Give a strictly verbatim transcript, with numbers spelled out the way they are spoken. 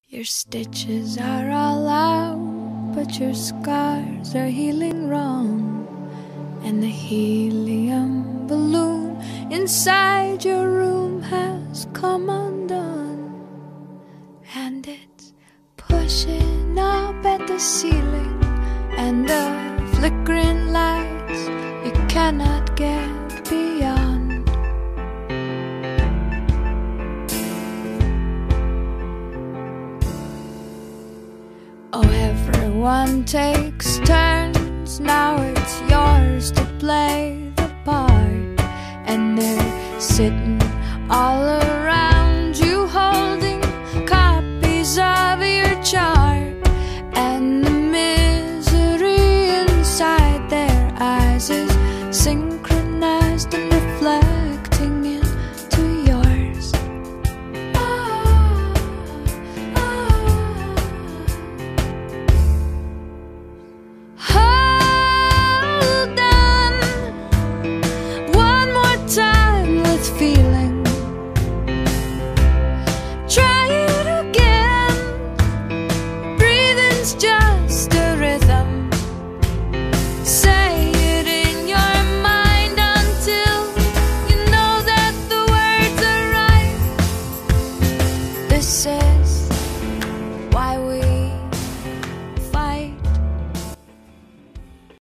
Your stitches are all out, but your scars are healing wrong. And the helium balloon inside your room has come undone. And it's pushing up at the ceiling, and the flickering lights you cannot get beyond. Oh, everyone takes turns, now it's yours to play the part. And they're sitting all around you holding copies of your chart. And the misery inside their eyes is synchronized and reflecting into yours. Just a